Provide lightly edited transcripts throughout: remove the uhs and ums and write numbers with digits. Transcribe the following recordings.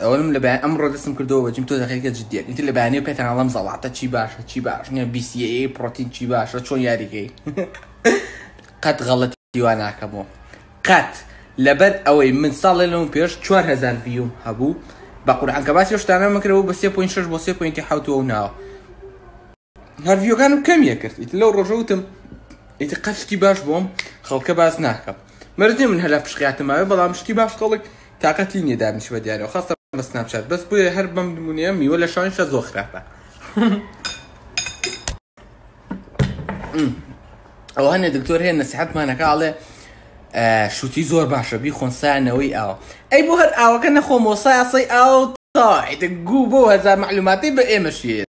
ئەوم لە بەیان ئەمڕۆ دەستم کردەوە بەجیم تۆ دەخەریکە جددیەک ئیتر لە بەیانەوە پێتان ئەڵەم زەڵاتە چی باشە چی باش نییە BCAA پرۆتین چی باشە چۆن یاریگەی قەت غەڵەتی وا ناکەمەوە قەت لەبەر ئەوەی من ساڵێ لەم پێش 4000 ڤیوم هەبوو بە قورعان کە باسی شتانە مەکرەوە بە 3.6 بۆ 3.7 و ناوە هەر ڤیۆکانم کەمیە کرد ئیتر لەو ڕۆژە وتم ئیتر قەت شتی باش بۆم خەڵکە باس ناکەم مەرجێ من هەلا پشقیاتماوێ بەڵام شتی باش خەڵک تااقەتی نییە دابنیش بە دیارەوە خاستە بە سناپچات بەس بۆیە هەر بەم نمونەیە میوە لە شانشە زۆر خراپە ئەو هەنێ دکتۆر هەیە نەسیحەتمانەکە ئاڵێ شوتی زۆر باشە بیخۆن سایانەوەی ئاوە ئەی بۆ هەر ئاوەکە نەخۆمەوە سایاسەی ئاو تاعیدە گوو بۆ هەزار معلوماتی بە ئێمەشیێت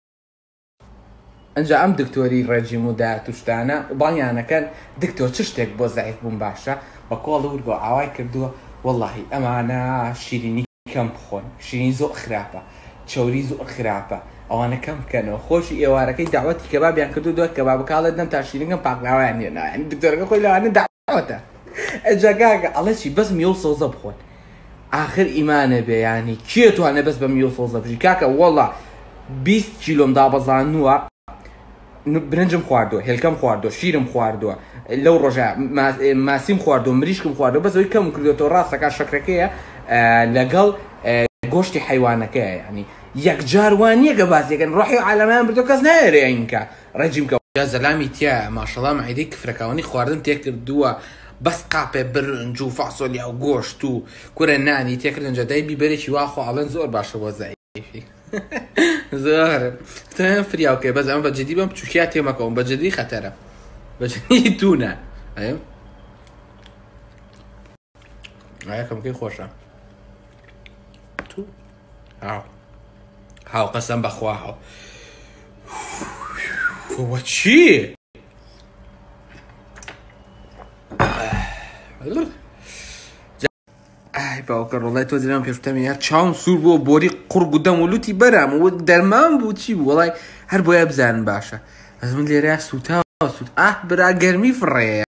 ئەنجا ئەم دکتۆری ڕێجیم و داهاتوشتانە باڵیانەکەن دکتۆر چ شتێک بۆ زەعیف بوون باشە بە کۆڵ ورگۆ ئاوای کردووە وەڵڵاهی ئەمانە شیرینی کەم بخۆن شیرینی زۆر خراپە چۆری زۆر خراپە ئەوانە کەم بکەنەوە خۆشی ئێوارەکەی داوەتی کەبابیان کردو دووە کەبابەکەڵێت نەم تا شیرینگەم پاکراوایان هێنا یعنی دکتۆرەکە خۆی لەوانە داوەتە ئەجا کاکە ئەڵێ چی بەس میوە و سەوزە بخۆن ئاخر ئیمانە بێ یعنی کێ توانێ بەس بە میوە و سەوزە بژی کاکە وەڵڵا 20 کیلۆم دابەزانووە برنجم خواردووە هێلکەم خواردووە شیرم خواردووە لەو ڕۆژە ماسیم خواردووە مریشکم خواردووە بەسەوەی کەم کردوێتەوە ڕاستەکە شەکرەکەیە لەگەڵ گۆشتی حیوانەکەیە ینی یەکجار وانیە گە بازیەکەن ڕۆحی عالەمەیان بردو کەس نایێرێ ئینکە ڕێجیم کە زەلامی تیا ماشەڵا مەعیدەی کفرەکەوانی خواردن تێکردووە بەس قاپێ برنج و فاسۆلیا و گۆشت و کورە نانی تێکردن جەدای بیبەرێکی واخۆ ئاڵێن زۆر باشە بۆ زەعیفی زۆر تەن فریاوکەی بەس ئەمە بەجددی بەم بچووکیا تێمەکەون بەجددی خەتەرە بەجددی توونە ئایا کەمکەی خۆشە تو هاو قەسەم بەخوا هاو وە چی؟ ئای باوکە ڕۆڵای تۆ زیران پێشتەمی هەر چاوم سوور بۆ بۆری قوڕگ و دەم و لوتی بەرام و دەرمان بوو چی بوو وەڵای هەر بۆیە بزانن باشە ئەس من لێرە سووتاوە سووت ئاه برا گەرمی فڕێ